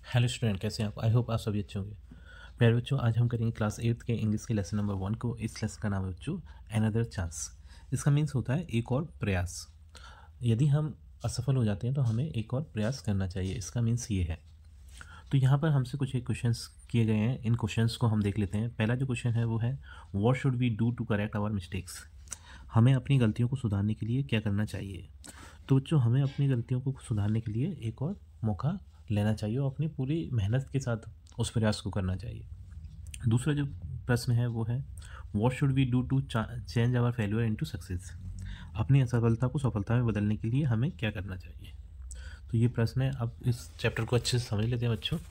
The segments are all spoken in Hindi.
हेलो स्टूडेंट, कैसे हैं आप? आई होप आप सभी अच्छे होंगे। प्यारे बच्चों, आज हम करेंगे क्लास 8 के इंग्लिश के लेसन नंबर 1 को। इस लेसन का नाम है बच्चों अनदर चांस। इसका मीन्स होता है एक और प्रयास। यदि हम असफल हो जाते हैं तो हमें एक और प्रयास करना चाहिए, इसका मीन्स ये है। तो यहाँ पर हमसे कुछ एक क्वेश्चंस किए गए हैं, इन क्वेश्चंस को हम देख लेते हैं। पहला जो क्वेश्चन है वो है what should we do to correct our mistakes. हमें अपनी गलतियों को सुधारने के लिए क्या करना चाहिए। तो बच्चों, हमें अपनी गलतियों को सुधारने के लिए एक और मौका लेना चाहिए और अपनी पूरी मेहनत के साथ उस प्रयास को करना चाहिए। दूसरा जो प्रश्न है वो है what should we do to change our failure into success. अपनी असफलता को सफलता में बदलने के लिए हमें क्या करना चाहिए। तो ये प्रश्न है। अब इस चैप्टर को अच्छे से समझ लेते हैं बच्चों।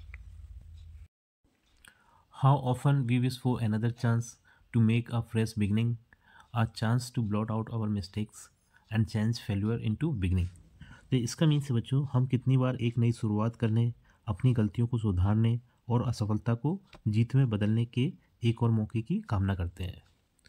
How often we wish for another chance to make a fresh beginning, a chance to blot out our mistakes and change failure into beginning. तो इसका मीन्स है बच्चों, हम कितनी बार एक नई शुरुआत करने, अपनी गलतियों को सुधारने और असफलता को जीत में बदलने के एक और मौके की कामना करते हैं।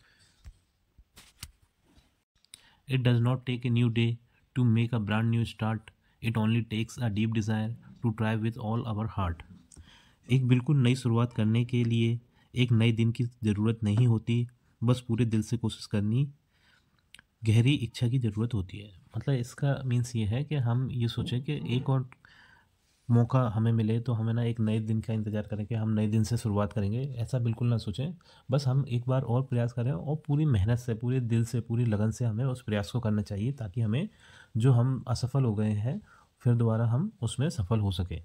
It does not take a new day to make a brand new start, it only takes a deep desire to try with all our heart. एक बिल्कुल नई शुरुआत करने के लिए एक नए दिन की ज़रूरत नहीं होती, बस पूरे दिल से कोशिश करनी गहरी इच्छा की ज़रूरत होती है। मतलब इसका मीन्स ये है कि हम ये सोचें कि एक और मौका हमें मिले तो हमें ना एक नए दिन का इंतज़ार करें कि हम नए दिन से शुरुआत करेंगे, ऐसा बिल्कुल ना सोचें। बस हम एक बार और प्रयास करें और पूरी मेहनत से, पूरे दिल से, पूरी लगन से हमें उस प्रयास को करना चाहिए, ताकि हमें जो हम असफल हो गए हैं फिर दोबारा हम उसमें सफल हो सके।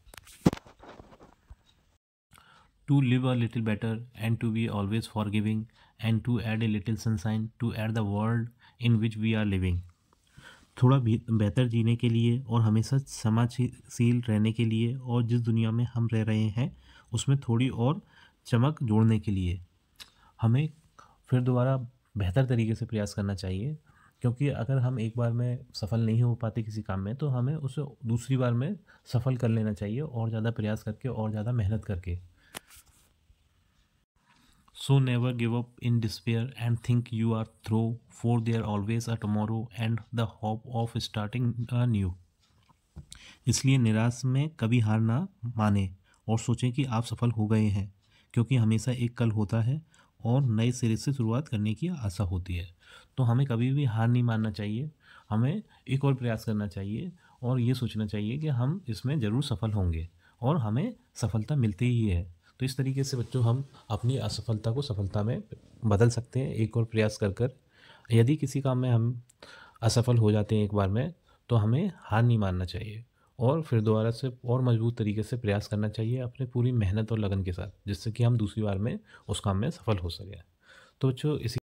To live a little better and to be always forgiving and to add a little sunshine to add the world in which we are living। थोड़ा भी बेहतर जीने के लिए और हमेशा समाजशील रहने के लिए और जिस दुनिया में हम रह रहे हैं उसमें थोड़ी और चमक जोड़ने के लिए हमें फिर दोबारा बेहतर तरीके से प्रयास करना चाहिए। क्योंकि अगर हम एक बार में सफल नहीं हो पाते किसी काम में तो हमें उसे दूसरी बार में सफल कर लेना चाहिए, और ज़्यादा प्रयास करके और ज़्यादा मेहनत करके। So never give up in despair and think you are through, for there always a tomorrow and the hope of starting anew। इसलिए निराश में कभी हार ना माने और सोचें कि आप सफल हो गए हैं, क्योंकि हमेशा एक कल होता है और नए सिरे से शुरुआत करने की आशा होती है। तो हमें कभी भी हार नहीं मानना चाहिए, हमें एक और प्रयास करना चाहिए और ये सोचना चाहिए कि हम इसमें ज़रूर सफल होंगे और हमें सफलता मिलती ही है। तो इस तरीके से बच्चों हम अपनी असफलता को सफलता में बदल सकते हैं एक और प्रयास कर कर। यदि किसी काम में हम असफल हो जाते हैं एक बार में तो हमें हार नहीं मानना चाहिए और फिर दोबारा से और मजबूत तरीके से प्रयास करना चाहिए अपने पूरी मेहनत और लगन के साथ, जिससे कि हम दूसरी बार में उस काम में सफल हो सकें। तो बच्चों इसी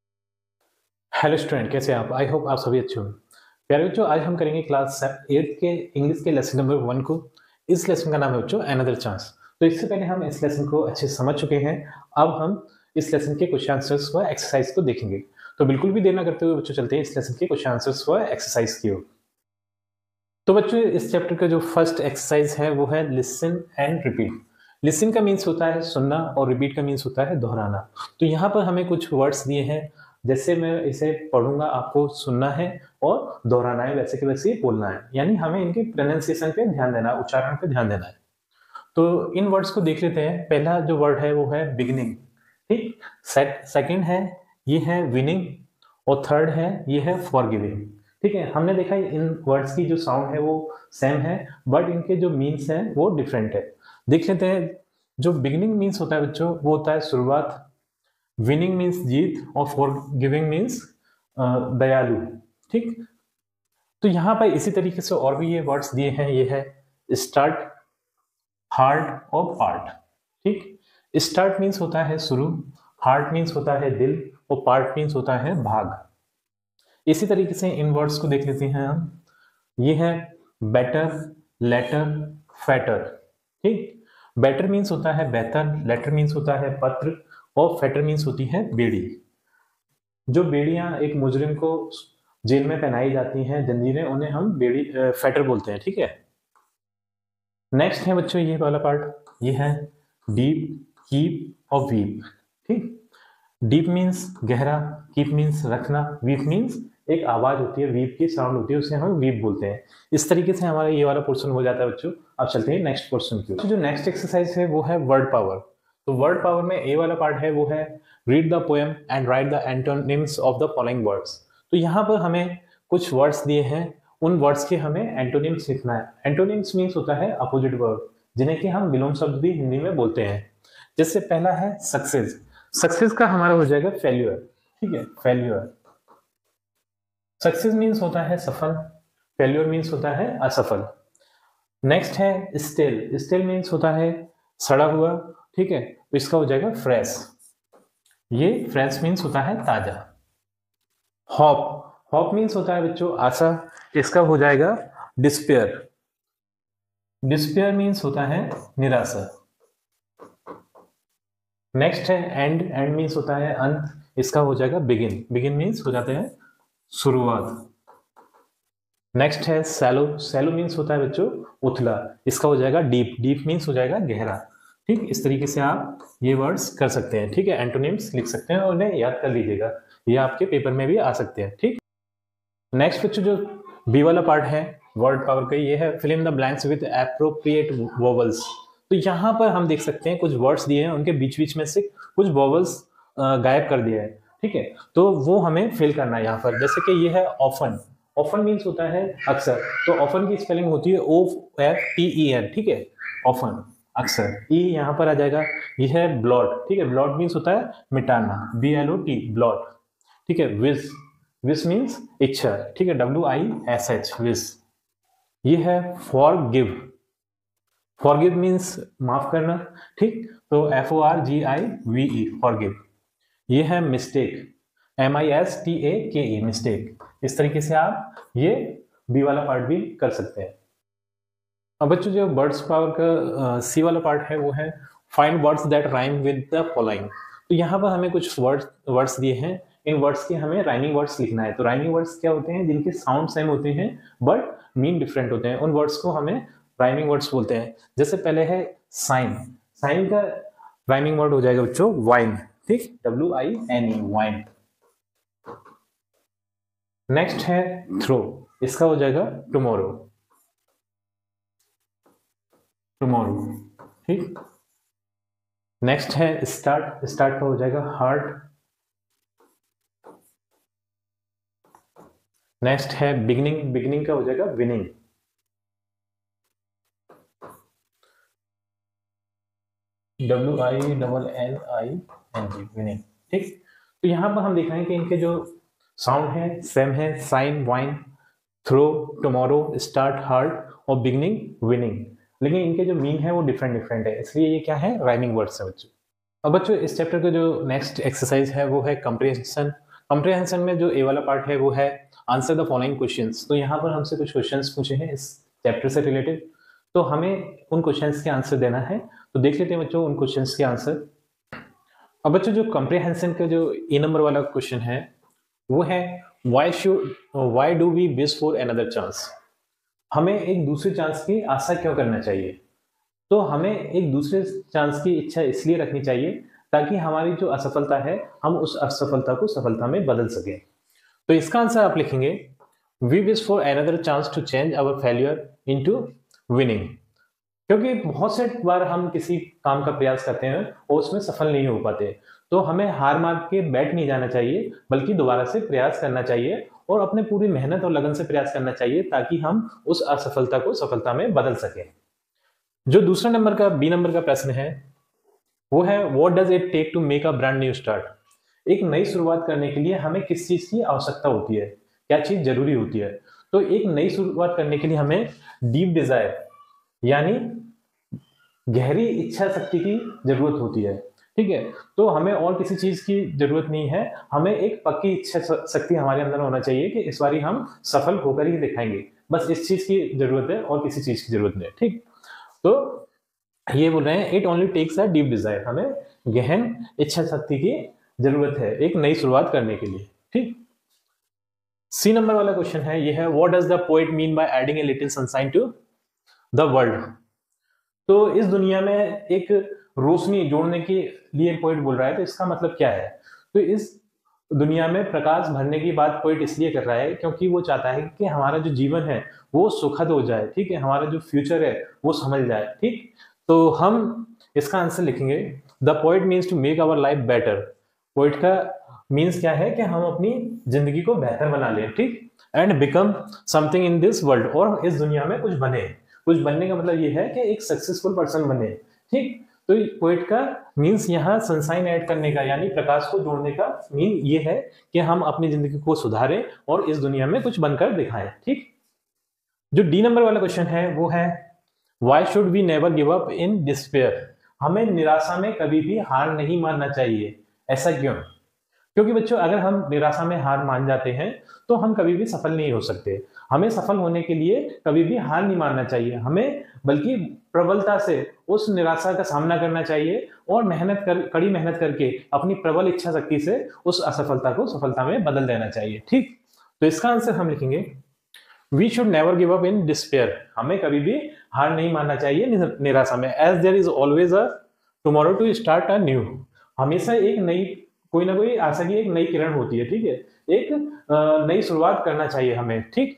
हेलो स्टूडेंट, कैसे हैं आप? आई होप आप सभी अच्छे होंगे। प्यारे बच्चों, आज हम करेंगे क्लास 8 के इंग्लिश के लेसन नंबर 1 को। इस लेसन का नाम है बच्चों अनदर चांस। तो इससे पहले हम इस लेसन को अच्छे से समझ चुके हैं। अब हम इस लेसन के क्वेश्चन आंसर्स व एक्सरसाइज को देखेंगे। तो बिल्कुल भी देर ना करते हुए बच्चों चलते हैं इस लेसन के क्वेश्चन आंसर्स व एक्सरसाइज की ओर। तो बच्चों इस चैप्टर का जो फर्स्ट एक्सरसाइज है वो है लिसन एंड रिपीट। लिसन का मीन्स होता है सुनना और रिपीट का मीन्स होता है दोहराना। तो यहाँ पर हमें कुछ वर्ड्स दिए हैं, जैसे मैं इसे पढ़ूंगा आपको सुनना है और दोहराना है, वैसे के वैसे बोलना है। यानी हमें इनके प्रोनाउंसिएशन पे ध्यान देना है, उच्चारण पे ध्यान देना है। तो इन वर्ड्स को देख लेते हैं। पहला जो वर्ड है वो है बिगिनिंग, ठीक। सेकंड है ये है विनिंग और थर्ड है ये है फॉरगिविंग, ठीक है। हमने देखा इन वर्ड्स की जो साउंड है वो सेम है, बट इनके जो मीन्स हैं वो डिफरेंट है। देख लेते हैं। जो बिगिनिंग मीन्स होता है बच्चों वो होता है शुरुआत, विनिंग मीन्स जीत और फॉरगिविंग मीन्स दयालु, ठीक। तो यहाँ पर इसी तरीके से और भी ये वर्ड्स दिए हैं, ये है स्टार्ट, हार्ट और पार्ट, ठीक। स्टार्ट मीन्स होता है शुरू, हार्ट मीन्स होता है दिल और पार्ट मीन्स होता है भाग। इसी तरीके से इन वर्ड्स को देख लेते हैं हम। ये है बेटर, लेटर, फैटर, ठीक। बेटर मीन्स होता है बेहतर, लेटर मीन्स होता है पत्र और फैटर मीन्स होती है बेड़ी। जो बेड़ियां एक मुजरिम को जेल में पहनाई जाती हैं, जंजीरें, उन्हें हम बेड़ी फैटर बोलते हैं, ठीक है। नेक्स्ट है बच्चों ये वाला पार्ट, ये है डीप, कीप और वीप, ठीक। डीप मीन्स गहरा, कीप मीन्स रखना, वीप मीन्स एक आवाज होती है, वीप की साउंड होती है, उसे हम वीप बोलते हैं। इस तरीके से हमारा ये वाला पोर्शन हो जाता है बच्चों। अब चलते हैं नेक्स्ट पोर्शन की ओर। जो नेक्स्ट एक्सरसाइज है वो है वर्ड पावर। तो वर्ड पावर में ए वाला पार्ट है वो है read the poem and write the antonyms of the following words. तो यहाँ पर हमें कुछ वर्ड्स दिए हैं, उन वर्ड्स के हमें एंटोनिम्स लिखना है। एंटोनिम्स मीन्स होता है अपोजिट वर्ड, जिन्हें कि हम विलोम शब्द भी हिंदी में बोलते हैं। जैसे पहला है सक्सेस। सक्सेस का हमारा हो जाएगा फेल्यूर। ठीक है, फेल्यूर। सक्सेस मीन्स होता है सफल, फेल्यूर मीन्स होता है असफल। नेक्स्ट है स्टेल। स्टेल मीन्स होता है सड़ा हुआ। ठीक है, तो इसका हो जाएगा फ्रेश। ये फ्रेश मीन्स होता है ताजा। हॉप। हॉप मीन्स होता है बच्चों आशा, इसका हो जाएगा डिस्पेयर। डिस्पेयर मीन्स होता है निराशा। नेक्स्ट है एंड। एंड मीन्स होता है अंत, इसका हो जाएगा बिगिन। बिगिन मीन्स हो जाते हैं शुरुआत। नेक्स्ट है सैलो। सैलो मीन्स होता है बच्चों उथला, इसका हो जाएगा डीप। डीप मीन्स हो जाएगा गहरा। ठीक, इस तरीके से आप ये वर्ड्स कर सकते हैं। ठीक है, एंटोनिम्स लिख सकते हैं और उन्हें याद कर लीजिएगा, ये आपके पेपर में भी आ सकते हैं। ठीक, नेक्स्ट बच्चों जो बी वाला पार्ट है वर्ड पावर का, ये है fill in the blanks with appropriate vowels. तो यहाँ पर हम देख सकते हैं कुछ वर्ड्स दिए हैं, उनके बीच बीच में से कुछ वोवल्स गायब कर दिया है। ठीक है, तो वो हमें फिल करना है यहाँ पर। जैसे कि ये है ऑफन। ऑफन मीन्स होता है अक्सर, तो ऑफन की स्पेलिंग होती है OFTEN। ठीक है, ऑफन अक्सर। ई यहाँ पर आ जाएगा। ये है ब्लॉट। ठीक है, ब्लॉट मीन्स होता है मिटाना, BLOT ब्लॉट। ठीक है, विश। विश मीन्स इच्छा। ठीक है, WISH विश। ये है फॉरगिव। फॉरगिव मीन्स माफ करना। ठीक, तो FORGIVE फॉरगिव। ये है मिस्टेक। MISTAKE mistake. इस तरीके से आप ये बी वाला पार्ट भी कर सकते हैं। अब बच्चों जो वर्ड्स पावर का सी वाला पार्ट है वो है find words that rhyme with the following. तो यहाँ पर हमें कुछ वर्ड्स दिए हैं, इन वर्ड्स के हमें राइमिंग वर्ड्स लिखना है। तो राइमिंग वर्ड्स क्या होते हैं? जिनके साउंड सेम होते हैं बट मीन डिफरेंट होते हैं, उन वर्ड्स को हमें राइमिंग वर्ड्स बोलते हैं। जैसे पहले है साइन। साइन का राइमिंग वर्ड हो जाएगा बच्चों वाइन। ठीक, WINE वाइन। नेक्स्ट है थ्रो, इसका हो जाएगा टुमारो। टुमारो। ठीक, नेक्स्ट है स्टार्ट। स्टार्ट का हो जाएगा हार्ट। नेक्स्ट है बिगनिंग। बिगनिंग का हो जाएगा विनिंग। WINNING winning. ठीक, तो यहां पर हम देख रहे हैं कि इनके जो साउंड है सेम है, sign wine, throw, tomorrow, start heart और बिगनिंग विनिंग। लेकिन इनके जो मीन है वो डिफरेंट डिफरेंट है, इसलिए ये क्या है? राइमिंग वर्ड्स है बच्चों। अब बच्चों इस चैप्टर का जो नेक्स्ट एक्सरसाइज है वो है कंप्रीहेंशन। कंप्रीहेंशन में जो ए वाला पार्ट है वो है आंसर द फॉलोइंग क्वेश्चंस। तो यहाँ पर हमसे कुछ क्वेश्चंस पूछे हैं इस चैप्टर से रिलेटेड, तो हमें उन क्वेश्चंस के आंसर देना है। तो देख लेते हैं बच्चों उन क्वेश्चंस के आंसर। अब बच्चों जो कंप्रीहेंशन का जो ए नंबर वाला क्वेश्चन है वो है why do we wish for another chance. हमें एक दूसरे चांस की आशा क्यों करना चाहिए? तो हमें एक दूसरे चांस की इच्छा इसलिए रखनी चाहिए ताकि हमारी जो असफलता है हम उस असफलता को सफलता में बदल सकें। तो इसका आंसर आप लिखेंगे we wish for another chance to change our failure into winning. क्योंकि बहुत से बार हम किसी काम का प्रयास करते हैं और उसमें सफल नहीं हो पाते, तो हमें हार मान के बैठ नहीं जाना चाहिए, बल्कि दोबारा से प्रयास करना चाहिए और अपने पूरी मेहनत और लगन से प्रयास करना चाहिए ताकि हम उस असफलता को सफलता में बदल सकें। जो दूसरा नंबर का बी नंबर का प्रश्न है वो है what does it take to make a brand new start. एक नई शुरुआत करने के लिए हमें किस चीज की आवश्यकता होती है, क्या चीज जरूरी होती है? तो एक नई शुरुआत करने के लिए हमें डीप डिजायर यानी गहरी इच्छा शक्ति की जरूरत होती है। ठीक है, तो हमें और किसी चीज की जरूरत नहीं है, हमें एक पक्की इच्छा शक्ति हमारे अंदर होना चाहिए कि इस बारी हम सफल होकर ही दिखाएंगे। बस इस चीज की जरूरत है और किसी चीज की जरूरत नहीं है। ठीक, तो ये बोल रहे हैं it only takes a deep desire, हमें गहन इच्छा शक्ति की जरूरत है एक नई शुरुआत करने के लिए। ठीक, सी नंबर वाला क्वेश्चन है ये है what does the poet mean by adding a little sunshine to the world. तो इस दुनिया में एक रोशनी जोड़ने के लिए पोएट बोल रहा है, तो इसका मतलब क्या है? तो इस दुनिया में प्रकाश भरने की बात पोइट इसलिए कर रहा है क्योंकि वो चाहता है कि हमारा जो जीवन है वो सुखद हो जाए, ठीक है, हमारा जो फ्यूचर है वो संभल जाए, ठीक। तो हम इसका आंसर लिखेंगे the poet means to make our life better. Poet का मीन्स क्या है कि हम अपनी जिंदगी को बेहतर बना लें, ठीक, and become something in this world, और इस दुनिया में कुछ बने। कुछ बनने का मतलब ये है कि एक सक्सेसफुल पर्सन बने, ठीक। तो पोइट का मीन्स यहाँ सनसाइन ऐड करने का यानी प्रकाश को जोड़ने का मीन ये है कि हम अपनी जिंदगी को सुधारें और इस दुनिया में कुछ बनकर दिखाएं, ठीक। जो डी नंबर वाला क्वेश्चन है वो है why should we never give up in despair. हमें निराशा में कभी भी हार नहीं मानना चाहिए, ऐसा क्यों? क्योंकि बच्चों अगर हम निराशा में हार मान जाते हैं तो हम कभी भी सफल नहीं हो सकते। हमें सफल होने के लिए कभी भी हार नहीं मानना चाहिए, हमें बल्कि प्रबलता से उस निराशा का सामना करना चाहिए और कड़ी मेहनत करके अपनी प्रबल इच्छा शक्ति से उस असफलता को सफलता में बदल देना चाहिए, ठीक। तो इसका आंसर हम लिखेंगे we should never give up in despair. हमें कभी भी हार नहीं मानना चाहिए निराशा में, as there is always a tomorrow to start a new. हमेशा एक नई कोई ना कोई आशा की एक नई किरण होती है, ठीक है, एक नई शुरुआत करना चाहिए हमें, ठीक।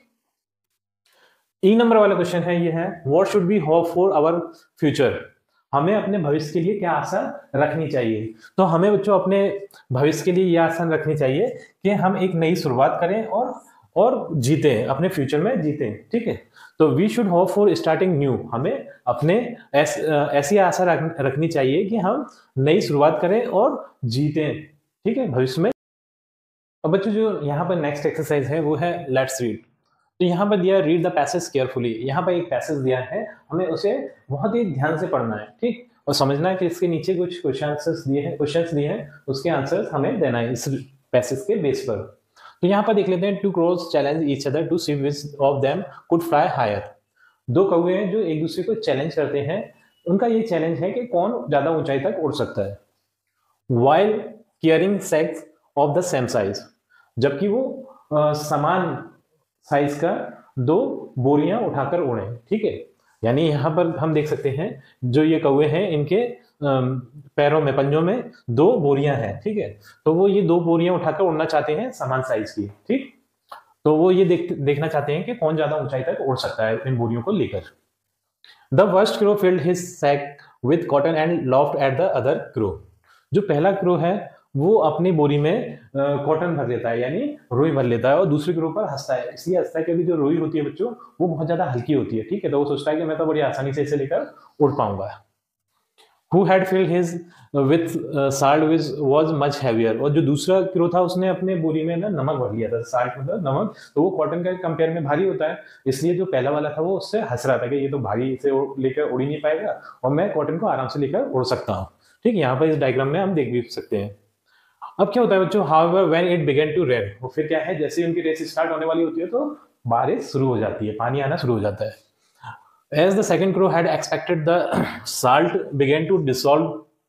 ई नंबर वाला क्वेश्चन है ये है what should be hope for our future. हमें अपने भविष्य के लिए क्या आशा रखनी चाहिए? तो हमें बच्चों अपने भविष्य के लिए यह आशा रखनी चाहिए कि हम एक नई शुरुआत करें और जीते, अपने फ्यूचर में जीते, ठीक है। तो we should hope for starting new. हमें अपने ऐसी आशा रखनी चाहिए कि हम नई शुरुआत करें और जीते, ठीक है, भविष्य में। अब बच्चों जो यहाँ पर नेक्स्ट एक्सरसाइज है वो है लेट्स रीड। तो यहाँ पर दिया रीड द पैसेज केयरफुली। यहाँ पर एक पैसेज दिया है, हमें उसे बहुत ही ध्यान से पढ़ना है, ठीक, और समझना है कि इसके नीचे कुछ क्वेश्चंस दिए हैं उसके आंसर्स हमें देना है इस पैसेज के बेस पर। तो यहाँ पर देख लेते हैं two crows challenge each other to see which of them could fly higher. दो कौवे हैं जो एक दूसरे को चैलेंज करते हैं, उनका ये चैलेंज है कि कौन ज्यादा ऊंचाई तक उड़ सकता है। While carrying sacks of the same size, जबकि वो समान साइज का दो बोरियां उठाकर उड़े, ठीक है। यानी यहाँ पर हम देख सकते हैं जो ये कौवे हैं इनके पैरों में, पंजों में दो बोरियां हैं, ठीक है। तो वो ये दो बोरियां उठाकर उड़ना चाहते हैं समान साइज की, ठीक। तो वो ये देखना चाहते हैं कि कौन ज्यादा ऊंचाई तक उड़ सकता है इन बोरियों को लेकर। The first crow filled his sack with cotton and laughed at the other crow. जो पहला क्रो है वो अपनी बोरी में कॉटन भर लेता है यानी रुई भर लेता है और दूसरे क्रो पर हंसता है। इसलिए हंसता है क्योंकि जो रुई होती है बच्चों वो बहुत ज्यादा हल्की होती है, ठीक है। तो वो सोचता है कि मैं तो बड़ी आसानी से इसे लेकर उड़ पाऊंगा। Who had filled his with salt which was much heavier। और जो दूसरा क्रो था उसने अपने बोरी में ना नमक भर लिया था। साल्ट मतलब नमक, तो वो कॉटन का कंपेयर में भारी होता है, इसलिए जो पहला वाला था वो उससे हंस रहा था कि ये तो भारी, इसे लेकर उड़ ही नहीं पाएगा और मैं कॉटन को आराम से लेकर उड़ सकता हूँ, ठीक। यहाँ पर इस डायग्राम में हम देख भी सकते हैं। अब क्या होता है बच्चों, however when it began to rain, वो फिर क्या है, जैसे ही उनकी रेस स्टार्ट होने वाली होती है तो बारिश शुरू हो जाती है, पानी आना शुरू हो जाता है। As the second crow had expected, the salt began to dissolve।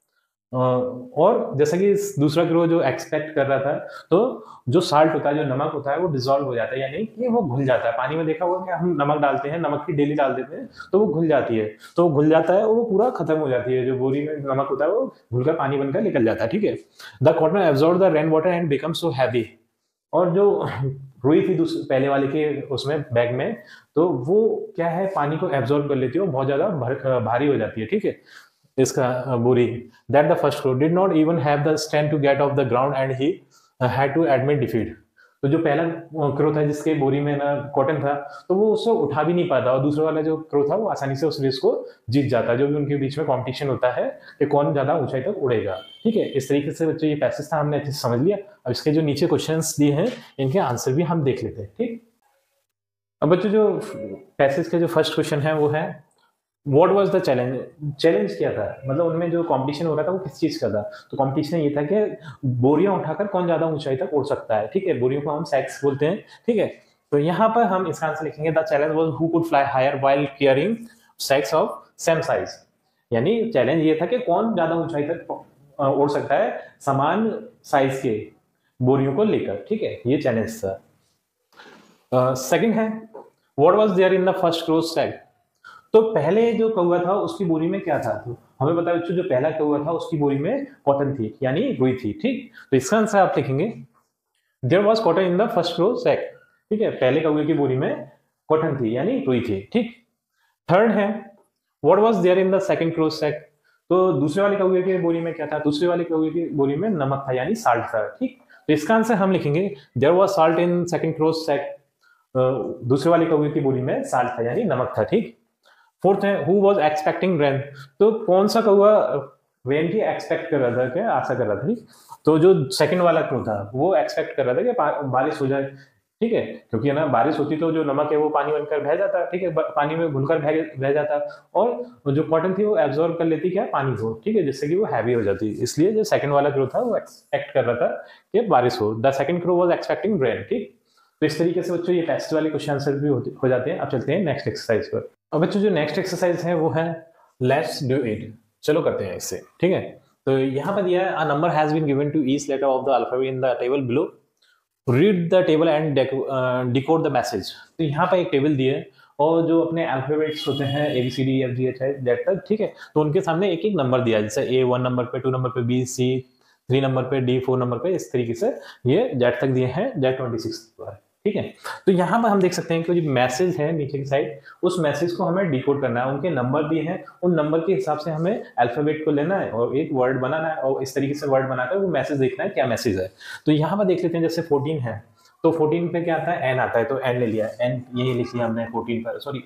और जैसा कि दूसरा क्रो जो एक्सपेक्ट कर रहा था, तो जो साल्ट होता है, जो नमक होता है, वो डिसॉल्व हो जाता है यानी कि वो घुल जाता है। पानी में देखा होगा कि हम नमक डालते हैं, नमक की डेली डाल देते हैं तो वो घुल जाती है, तो वो घुल जाता है और वो पूरा खत्म हो जाती है। जो बोरी में नमक होता है वो घुलकर पानी बनकर निकल जाता है, ठीक है। The cotton absorb the rain water and become so heavy. और जो रुई थी पहले वाले के उसमें बैग में, तो वो क्या है, पानी को एब्जॉर्ब कर लेती है और बहुत ज्यादा भारी हो जाती है, ठीक है, इसका बोरी। That the first crow did not even have the strength to get off the ground and he had to admit defeat. तो जो पहला क्रो था जिसके बोरी में ना कॉटन था, तो वो उससे उठा भी नहीं पाता और दूसरा वाला जो क्रो था वो आसानी से उस रेस को जीत जाता है। जो भी उनके बीच में कंपटीशन होता है कि कौन ज्यादा ऊंचाई तक उड़ेगा, ठीक है। इस तरीके से बच्चों ये पैसेज था, हमने अच्छे से समझ लिया। अब इसके जो नीचे क्वेश्चंस दिए हैं इनके आंसर भी हम देख लेते हैं, ठीक। अब बच्चों जो पैसेज के जो फर्स्ट क्वेश्चन है वो है what was the challenge. Challenge क्या था, मतलब उनमें जो कंपटीशन हो रहा था वो किस चीज का था। तो कंपटीशन ये था कि बोरियां उठाकर कौन ज्यादा ऊंचाई तक उड़ सकता है, ठीक है। बोरियों को हम सैक्स बोलते हैं, ठीक है। तो यहाँ पर हम इसका आंसर लिखेंगे the challenge was who could fly higher while carrying sacks of same size. यानी चैलेंज ये था कि कौन ज्यादा ऊंचाई तक उड़ सकता है समान साइज के बोरियों को लेकर, ठीक है, ये चैलेंज था। सेकंड है what was there in the first crow's sack. तो पहले जो कौवा था उसकी बोरी में क्या था, तो हमें पता है बच्चों जो पहला कौवा था उसकी बोरी में कॉटन थी यानी रुई थी, ठीक। तो इसका आंसर आप लिखेंगे there was cotton in the first रो सैक, ठीक है, पहले कौवे की बोरी में कॉटन थी यानी रुई थी, ठीक। थर्ड है what was there in the second crow sack, तो दूसरे वाले कौवे की बोरी में क्या था, दूसरे वाले कौवे की बोरी में नमक था यानी साल्ट था, ठीक। तो इसका आंसर हम लिखेंगे there was salt in second crow sack, दूसरे वाले कौवे की बोरी में साल्ट था यानी नमक था, ठीक। फोर्थ है हु वाज एक्सपेक्टिंग रेन, तो कौन सा कौवा रेन की एक्सपेक्ट कर रहा था, क्या आशा कर रहा था, ठीक। तो जो सेकंड वाला क्रो था वो एक्सपेक्ट कर रहा था कि बारिश हो जाए, ठीक है, क्योंकि है ना बारिश होती तो जो नमक है वो पानी बनकर बह जाता, ठीक है, पानी में घुलकर बह जाता, और जो कॉटन थी वो एब्जॉर्ब कर लेती क्या पानी को, ठीक है, जिससे कि वो हैवी हो जाती। इसलिए जो सेकंड वाला क्रो था वो एक्सपेक्ट कर रहा था कि बारिश हो, the second crow was expecting rain, ठीक। तो इस तरीके से बच्चों ये टेस्ट वाले क्वेश्चन आंसर भी हो जाते हैं। अब चलते हैं नेक्स्ट एक्सरसाइज पर। अब बच्चों जो नेक्स्ट एक्सरसाइज है वो है लेट्स डू इट, चलो करते हैं इससे, ठीक है। तो यहाँ पर दिया है a number has been given to each letter of the alphabet in the table below, read the table and decode the message. तो यहाँ पर एक टेबल दी है और जो अपने अल्फाबेट्स होते हैं ABCD EFGH तक, ठीक है, तो उनके सामने एक एक नंबर दिया है, जैसे A 1 नंबर पे, 2 नंबर पे, B C 3 नंबर पे, D 4 नंबर पे, इस तरीके से ये Z तक दिए हैं, Z 26 पर, ठीक है। तो यहाँ पर हम देख सकते हैं कि जो मैसेज है नीचे की साइड, उस मैसेज को हमें डिकोड करना है, उनके नंबर दिए हैं, उन नंबर के हिसाब से हमें अल्फाबेट को लेना है और एक वर्ड बनाना है और इस तरीके से वर्ड बनाकर वो मैसेज देखना है क्या मैसेज है। तो यहाँ पर देख लेते हैं जैसे 14 है, तो 14 पे क्या आता है, एन आता है, तो एन ले लिया, एन ये लिख लिया हमने 14 पर, सॉरी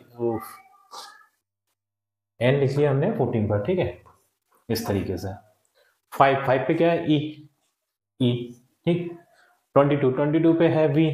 एन लिख लिया हमने 14 पर, ठीक है, इस तरीके से। 5 पे क्या है, ई, ठीक। 22 पे है वी,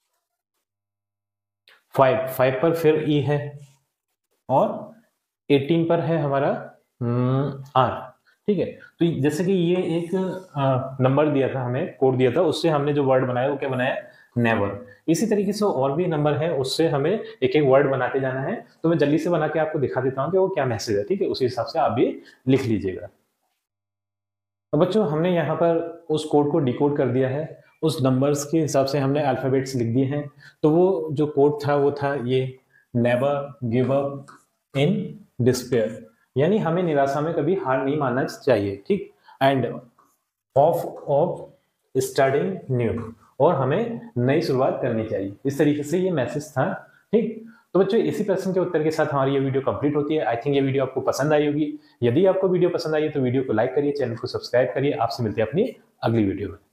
5 पर फिर ई है, और 18 पर है हमारा आर, ठीक है। तो जैसे कि ये एक नंबर दिया था हमें, कोड दिया था, उससे हमने जो वर्ड बनाया वो क्या बनाया, नेवर। इसी तरीके से और भी नंबर है, उससे हमें एक एक वर्ड बनाते जाना है। तो मैं जल्दी से बना के आपको दिखा देता हूँ कि वो क्या मैसेज है, ठीक है, उसी हिसाब से आप भी लिख लीजिएगा। तो बच्चों हमने यहाँ पर उस कोड को डिकोड कर दिया है, उस नंबर्स के हिसाब से हमने अल्फाबेट्स लिख दिए हैं। तो वो जो कोड था वो था ये, never give up in despair, यानी हमें निराशा में कभी हार नहीं मानना चाहिए, ठीक। एंड ऑफ स्टार्टिंग न्यू, और हमें नई शुरुआत करनी चाहिए। इस तरीके से ये मैसेज था, ठीक। तो बच्चों इसी प्रश्न के उत्तर के साथ हमारी ये वीडियो कंप्लीट होती है। आई थिंक ये वीडियो आपको पसंद आई होगी। यदि आपको वीडियो पसंद आई है तो वीडियो को लाइक करिए, चैनल को सब्सक्राइब करिए। आपसे मिलते हैं अपनी अगली वीडियो में।